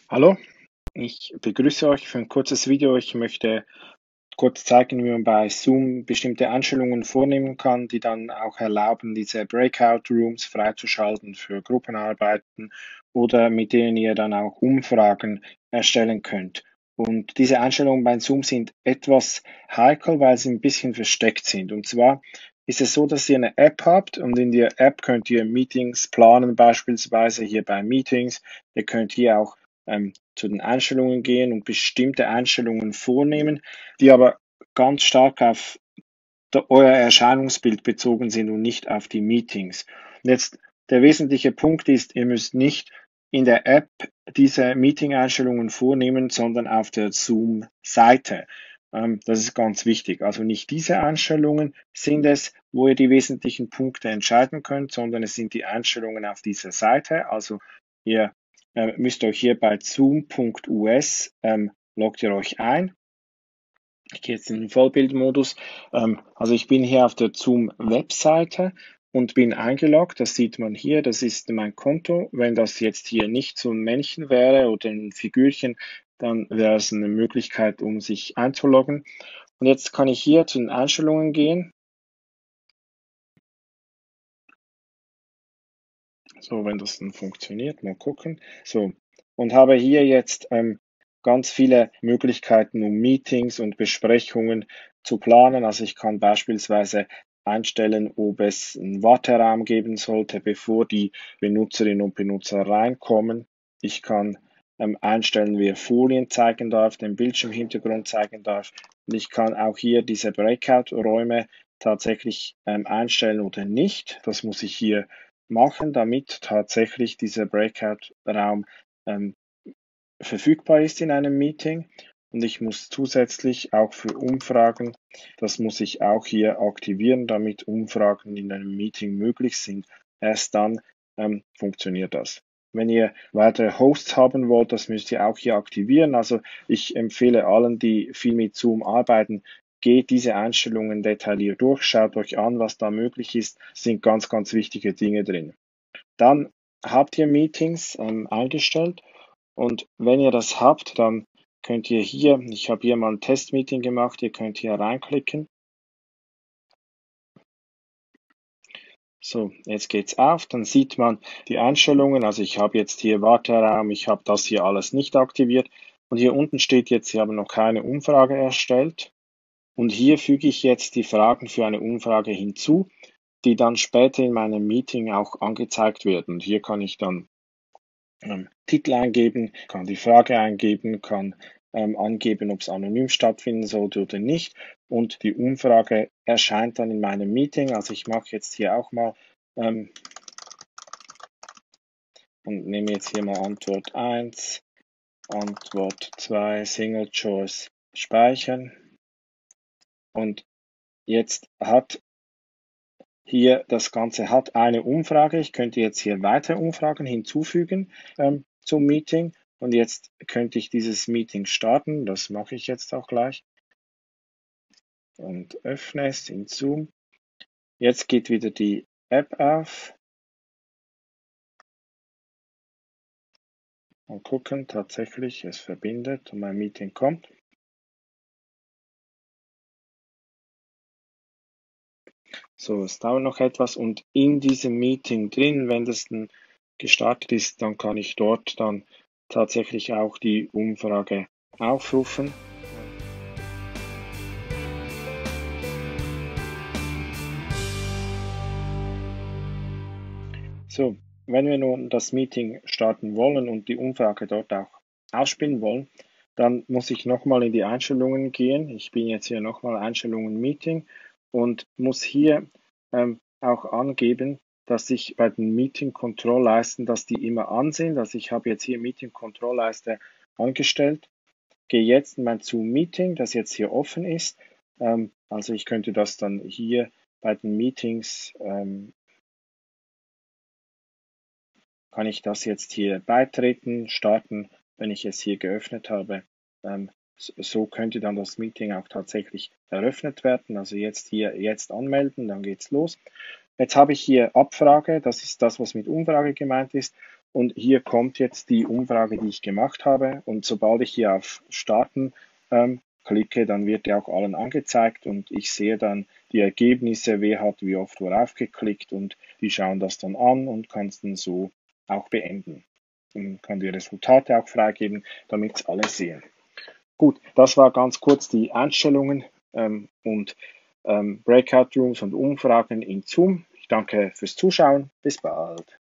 Hallo, ich begrüße euch für ein kurzes Video. Ich möchte kurz zeigen, wie man bei Zoom bestimmte Einstellungen vornehmen kann, die dann auch erlauben, diese Breakout Rooms freizuschalten für Gruppenarbeiten oder mit denen ihr dann auch Umfragen erstellen könnt. Und diese Einstellungen bei Zoom sind etwas heikel, weil sie ein bisschen versteckt sind. Und zwar ist es so, dass ihr eine App habt und in der App könnt ihr Meetings planen, beispielsweise hier bei Meetings. Ihr könnt hier auch zu den Einstellungen gehen und bestimmte Einstellungen vornehmen, die aber ganz stark auf euer Erscheinungsbild bezogen sind und nicht auf die Meetings. Und jetzt der wesentliche Punkt ist, ihr müsst nicht in der App diese Meeting-Einstellungen vornehmen, sondern auf der Zoom-Seite. Das ist ganz wichtig. Also nicht diese Einstellungen sind es, wo ihr die wesentlichen Punkte entscheiden könnt, sondern es sind die Einstellungen auf dieser Seite. Also ihr müsst euch hier bei zoom.us loggt ihr euch ein. Ich gehe jetzt in den Vollbildmodus. Also ich bin hier auf der Zoom-Webseite und bin eingeloggt. Das sieht man hier. Das ist mein Konto. Wenn das jetzt hier nicht so ein Männchen wäre oder ein Figürchen, dann wäre es eine Möglichkeit, um sich einzuloggen. Und jetzt kann ich hier zu den Einstellungen gehen. So, wenn das dann funktioniert, mal gucken. So, und habe hier jetzt ganz viele Möglichkeiten, um Meetings und Besprechungen zu planen. Also ich kann beispielsweise einstellen, ob es einen Warteraum geben sollte, bevor die Benutzerinnen und Benutzer reinkommen. Ich kann einstellen, wer Folien zeigen darf, den Bildschirmhintergrund zeigen darf. Und ich kann auch hier diese Breakout-Räume tatsächlich einstellen oder nicht. Das muss ich hier machen, damit tatsächlich dieser Breakout-Raum verfügbar ist in einem Meeting. Und ich muss zusätzlich auch für Umfragen, das muss ich auch hier aktivieren, damit Umfragen in einem Meeting möglich sind. Erst dann funktioniert das. Wenn ihr weitere Hosts haben wollt, das müsst ihr auch hier aktivieren. Also ich empfehle allen, die viel mit Zoom arbeiten, geht diese Einstellungen detailliert durch, schaut euch an, was da möglich ist. Es sind ganz, ganz wichtige Dinge drin. Dann habt ihr Meetings eingestellt und wenn ihr das habt, dann könnt ihr hier, ich habe hier mal ein Testmeeting gemacht, ihr könnt hier reinklicken. So, jetzt geht's auf, dann sieht man die Einstellungen. Also ich habe jetzt hier Warteraum, ich habe das hier alles nicht aktiviert und hier unten steht jetzt, Sie haben noch keine Umfrage erstellt. Und hier füge ich jetzt die Fragen für eine Umfrage hinzu, die dann später in meinem Meeting auch angezeigt werden. Und hier kann ich dann Titel eingeben, kann die Frage eingeben, kann angeben, ob es anonym stattfinden sollte oder nicht. Und die Umfrage erscheint dann in meinem Meeting. Also ich mache jetzt hier auch mal und nehme jetzt hier mal Antwort 1, Antwort 2, Single Choice speichern. Und jetzt hat hier das Ganze hat eine Umfrage. Ich könnte jetzt hier weitere Umfragen hinzufügen zum Meeting. Und jetzt könnte ich dieses Meeting starten. Das mache ich jetzt auch gleich. Und öffne es in Zoom. Jetzt geht wieder die App auf. Mal gucken, tatsächlich, es verbindet und mein Meeting kommt. So, es dauert noch etwas und in diesem Meeting drin, wenn das dann gestartet ist, dann kann ich dort dann tatsächlich auch die Umfrage aufrufen. So, wenn wir nun das Meeting starten wollen und die Umfrage dort auch ausspielen wollen, dann muss ich nochmal in die Einstellungen gehen. Ich bin jetzt hier nochmal Einstellungen Meeting und muss hier auch angeben, dass ich bei den Meeting-Kontrollleisten, dass die immer an sind. Also ich habe jetzt hier Meeting-Kontrollleiste angestellt, gehe jetzt in mein Zoom-Meeting, das jetzt hier offen ist. Also ich könnte das dann hier bei den Meetings kann ich das jetzt hier beitreten, starten, wenn ich es hier geöffnet habe. So könnte dann das Meeting auch tatsächlich eröffnet werden. Also jetzt hier jetzt anmelden, dann geht's los. Jetzt habe ich hier Abfrage, das ist das, was mit Umfrage gemeint ist. Und hier kommt jetzt die Umfrage, die ich gemacht habe. Und sobald ich hier auf Starten klicke, dann wird die auch allen angezeigt und ich sehe dann die Ergebnisse, wer hat wie oft worauf geklickt und die schauen das dann an und kann es dann so auch beenden. Und kann die Resultate auch freigeben, damit es alle sehen. Gut, das war ganz kurz die Einstellungen und Breakout Rooms und Umfragen in Zoom. Ich danke fürs Zuschauen. Bis bald.